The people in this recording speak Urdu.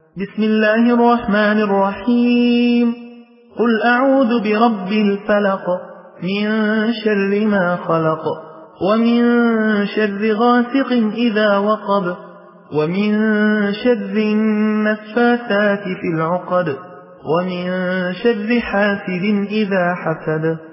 بسم الله الرحمن الرحيم. قل أعوذ برب الفلق من شر ما خلق ومن شر غاسق إذا وقب ومن شر النفاثات في العقد ومن شر حاسد إذا حسد.